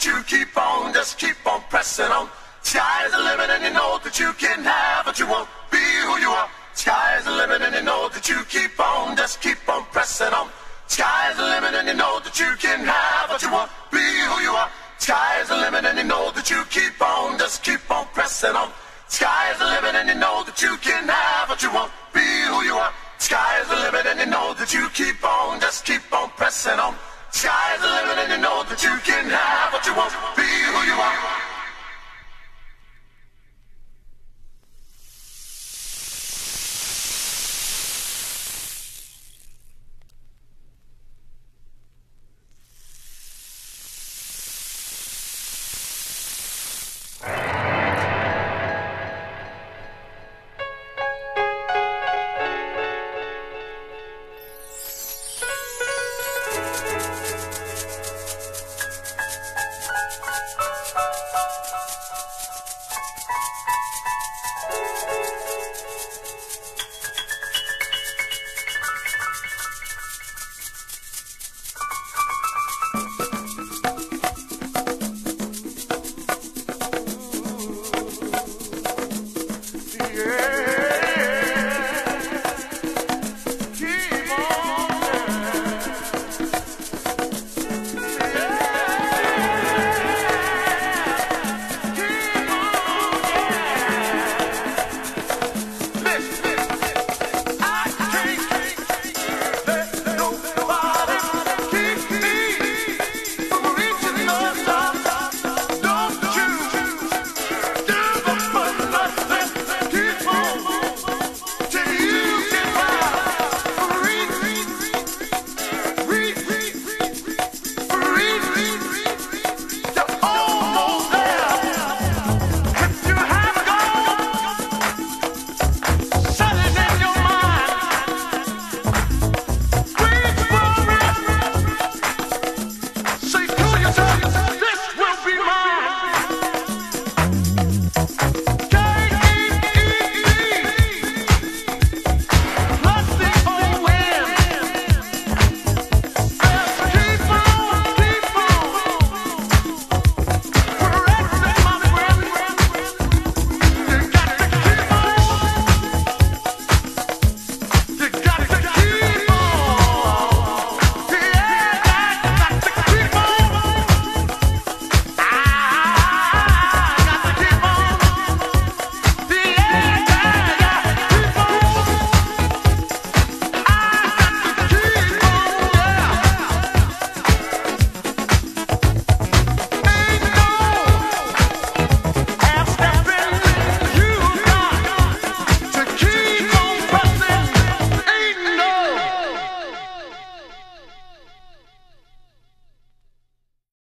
that you keep on, just keep on pressing on. Sky's the limit and you know that you can have what you want. Be who you are. Sky's the limit and you know that you keep on, just keep on pressing on. Sky's the limit and you know that you can have what you want. Be who you are. Sky's the limit and you know that you keep on, just keep on pressing on. Sky's the limit and you know that you can have what you want. Be who you are. Sky's the limit and you know that you keep on, just keep on pressing on. Sky's the limit and you know that you can have what you want.